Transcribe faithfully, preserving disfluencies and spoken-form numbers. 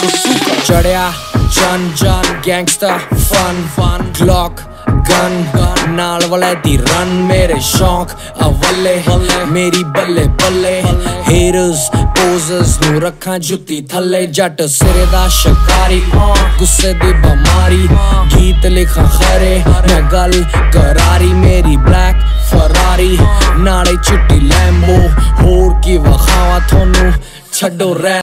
bazooka ਚੜਿਆ ਜਨ ਜਨ ਗੈਂਗਸਟਰ ਫਨ ਫਨ ਕਲੌਕ ਗਨ ਨਾਲ ਵਾਲੇ ਦੀ ਰਨ ਮੇਰੇ ਸ਼ੌਂਕ ਅਵੱਲੇ ਮੇਰੀ ਬੱਲੇ ਬੱਲੇ ਹੇਟਰਸ ਪੋਜ਼ਰਸ ਨੂੰ ਰੱਖਾਂ ਜੁੱਤੀ ਥੱਲੇ ਜੱਟ ਸਿਰੇ ਦਾ ਸ਼ਿਕਾਰੀ ਗੁੱਸੇ ਦੀ ਬਿਮਾਰੀ ਗੀਤ ਲਿਖਾਂ ਖਰੇ ਮੈਂ ਗੱਲ ਕਰਾਰੀ ਮੇਰੀ ਬਲੈਕ ਫਰਾਰੀ ਨਾਲੇ ਚਿੱਟੀ ਲੈਂਬੋ ਹੋਰ ਕੀ ਵਖਾਵਾਂ ਤੁਹਾਨੂੰ ਛੱਡੋ ਰਹਿ